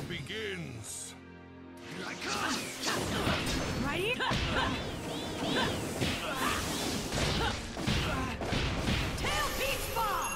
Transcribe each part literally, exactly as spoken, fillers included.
begins. Here I come! Ready? Tail beach bomb!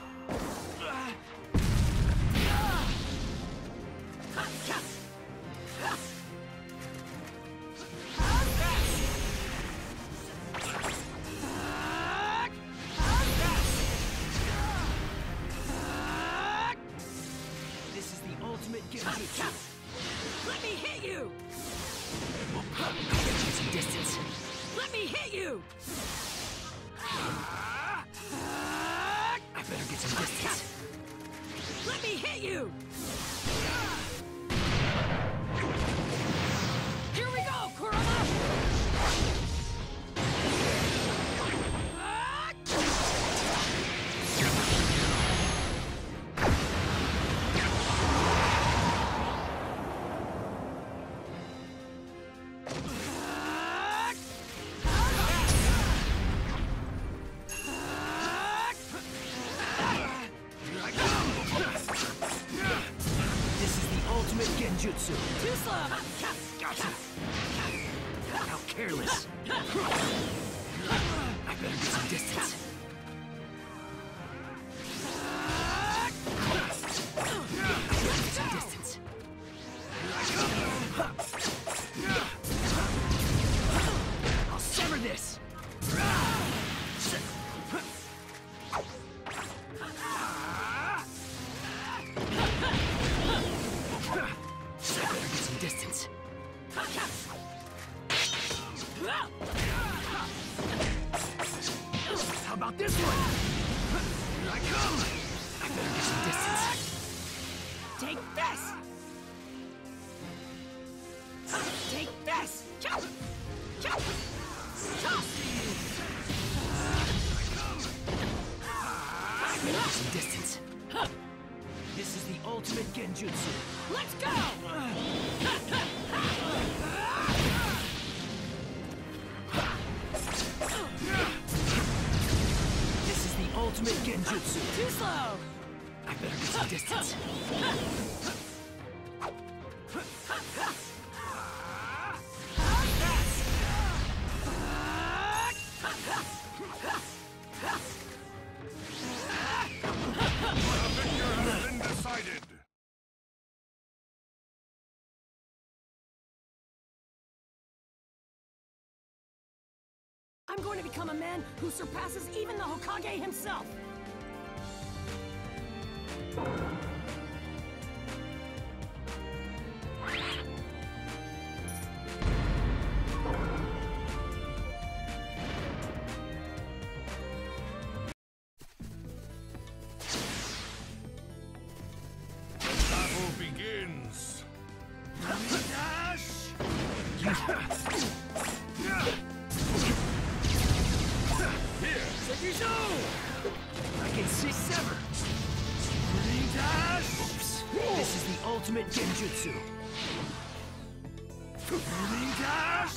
This is the ultimate genjutsu. Let me hit you! I gotta get some distance. Let me hit you! I better get some distance. Let me hit you! Here we go, Kurama! Genjutsu. Too slow! Gotcha. How careless. I better get some distance. I better get some distance. I'll sever this. Distance. How about this one? Here I come! I better get some distance. Take this! Take this! Chop! Chop! Chop! I better get some distance. This is the ultimate genjutsu. Let's go! This is the ultimate genjutsu. Too slow! I better get some distance. Decided. I'm going to become a man who surpasses even the Hokage himself! Battle begins. Dash! Here. I can see sever. Dash! Oops. This is the ultimate genjutsu. Dash!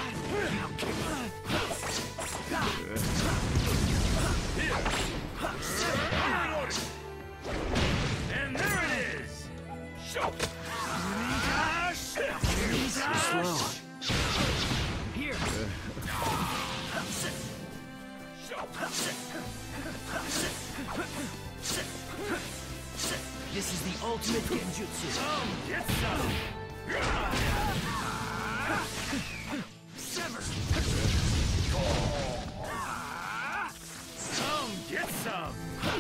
Here. Reloading. And there it is. Show. Dash! Slow. Here. This is the ultimate genjutsu. Come get some. Sever. Come get some.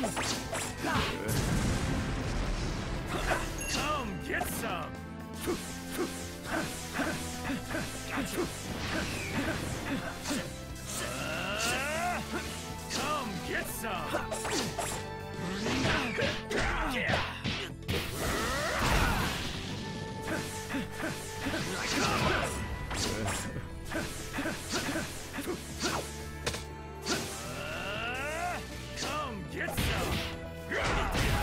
Come get some. Gotcha. Uh, come get some. Yeah. Here I come. Uh, come get some.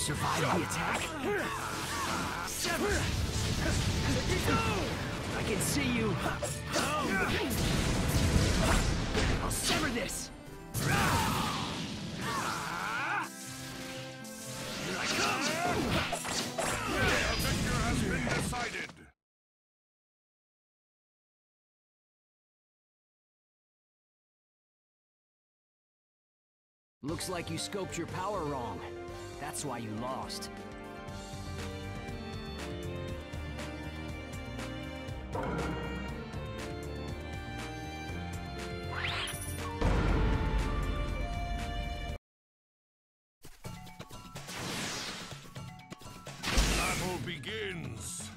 survive the attack? Sever! I can see you. I'll sever this. Here I come! The victor has been decided. Looks like you scoped your power wrong. That's why you lost. Battle begins.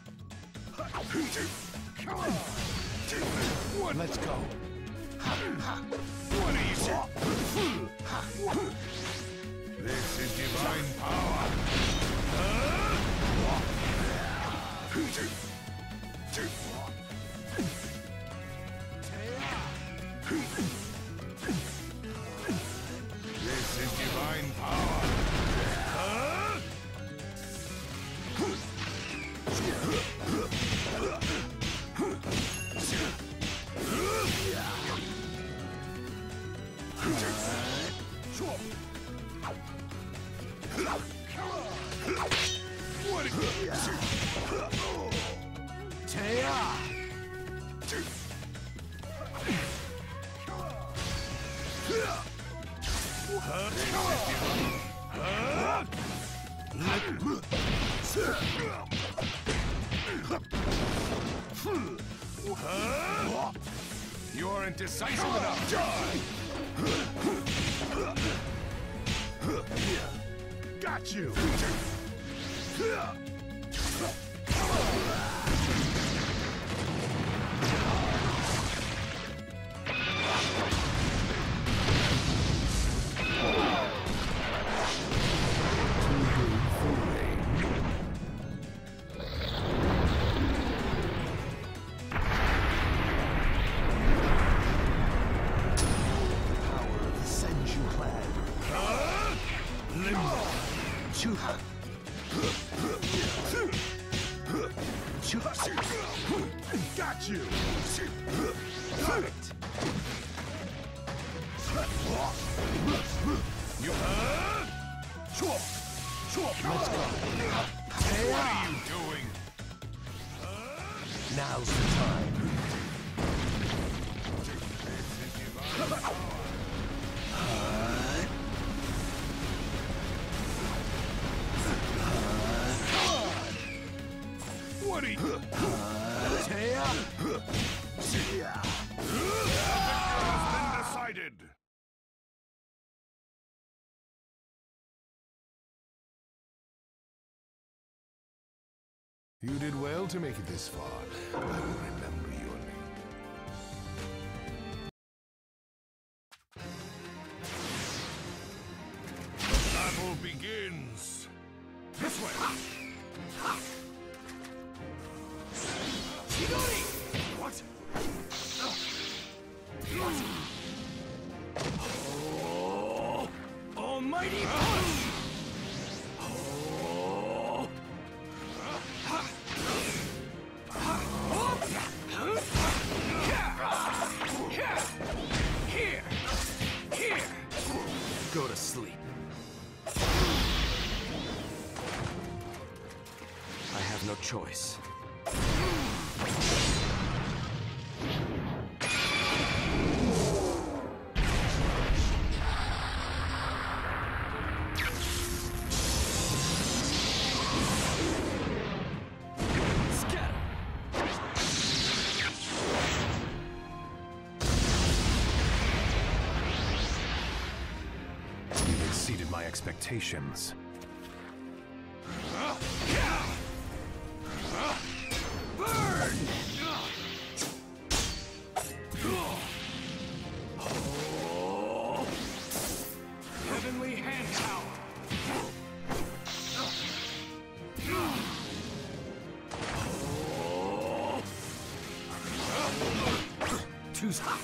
Let's go. What is it? This is divine power. This is divine power. What is it? You aren't decisive enough. Got you. Got you! Got it! You Let's go. What are you doing? Now's the time. What are you? The victor has been decided. You did well to make it this far. I will remember your name. Battle begins. This way! What? Oh, almighty punch! Oh. Here! Here! Go to sleep. I have no choice. You've exceeded my expectations. Burn! Oh. Heavenly hand power! Oh. Too hot!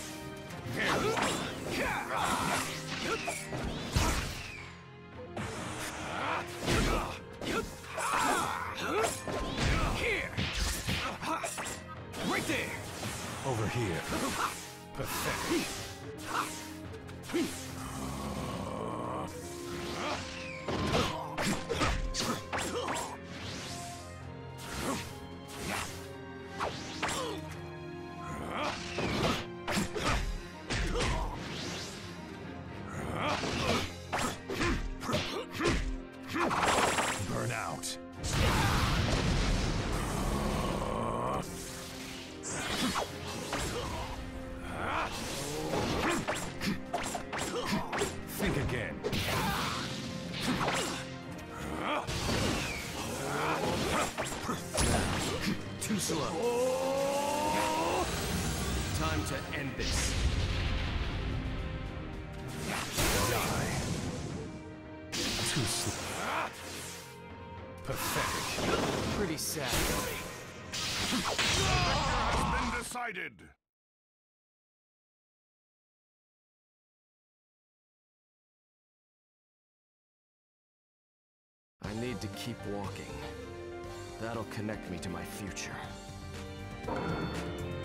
Too slow. Pathetic. Pretty sad. Has been decided. I need to keep walking. That'll connect me to my future.